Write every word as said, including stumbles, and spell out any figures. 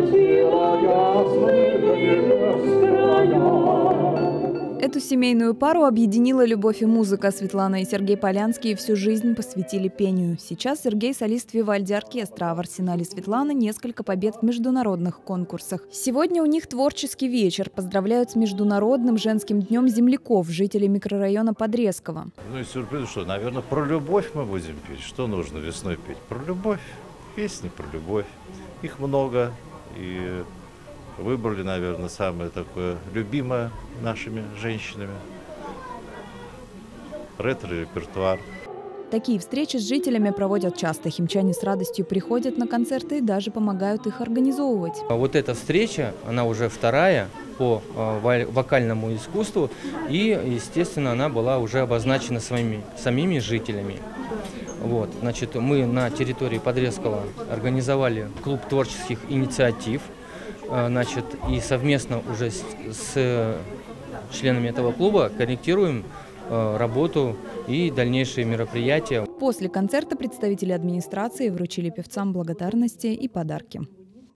Эту семейную пару объединила любовь и музыка. Светлана и Сергей Полянские всю жизнь посвятили пению. Сейчас Сергей – солист Вивальди оркестра, а в арсенале Светланы несколько побед в международных конкурсах. Сегодня у них творческий вечер. Поздравляют с Международным женским днем земляков, жители микрорайона Подрезково. Ну и сюрприз, что, наверное, про любовь мы будем петь. Что нужно весной петь? Про любовь. Песни про любовь. Их много. И выбрали, наверное, самое такое любимое нашими женщинами. Ретро-репертуар. Такие встречи с жителями проводят часто. Химчане с радостью приходят на концерты и даже помогают их организовывать. Вот эта встреча, она уже вторая по вокальному искусству. И, естественно, она была уже обозначена своими, самими жителями. Вот, значит, мы на территории Подрезково организовали клуб творческих инициатив. Значит, и совместно уже с, с членами этого клуба корректируем э, работу и дальнейшие мероприятия. После концерта представители администрации вручили певцам благодарности и подарки.